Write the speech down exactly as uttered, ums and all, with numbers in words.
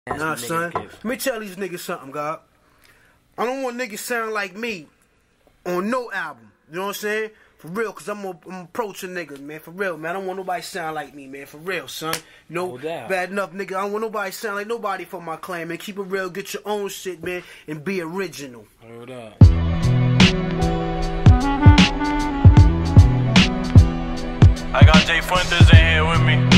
Nah, son. Let me tell these niggas something, God. I don't want niggas sound like me on no album. You know what I'm saying? For real, because I'm going to approach a nigga, man. For real, man. I don't want nobody sound like me, man. For real, son. You know, no doubt. Bad enough, nigga. I don't want nobody sound like nobody for my clan, man. Keep it real. Get your own shit, man. And be original. Hold up. I got Jay Fuentes in here with me.